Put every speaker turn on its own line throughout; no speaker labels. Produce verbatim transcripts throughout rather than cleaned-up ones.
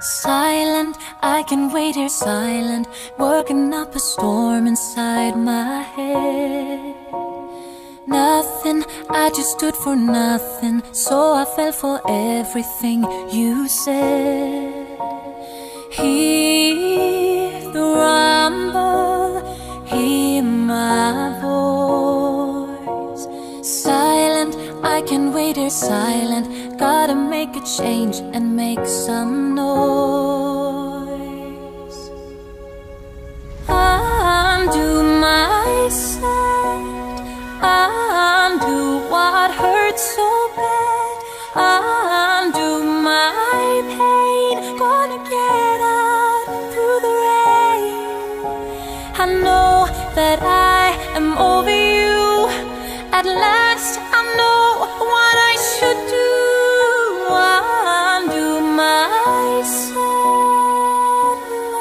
Silent, I can wait here silent, working up a storm inside my head. Nothing, I just stood for nothing, so I fell for everything you said. Hear the rumble, hear my voice. Silent, I can wait here silent, gotta make a change and make some noise. Undo my set, undo what hurt so bad, undo my pain, gonna get out through the rain. I know that I am over you, at last I know what I should do. Undo my sad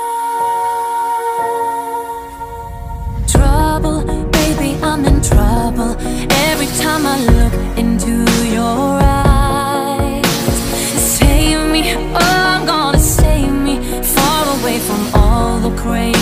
love. Trouble, baby, I'm in trouble every time I look into your eyes. Save me, oh, I'm gonna save me, far away from all the crazy